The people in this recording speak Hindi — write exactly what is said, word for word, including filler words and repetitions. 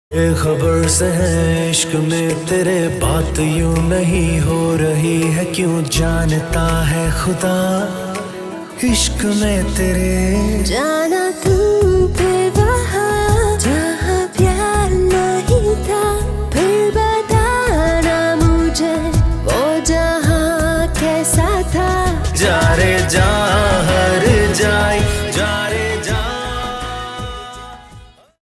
खबर से है इश्क में तेरे बात यूं नहीं हो रही है, क्यों जानता है खुदा इश्क में तेरे। जाना तुम थे वहाँ जहाँ प्यार नहीं था, फिर बताना मुझे वो जहाँ कैसा था। जा रे जा हर जाए जा रे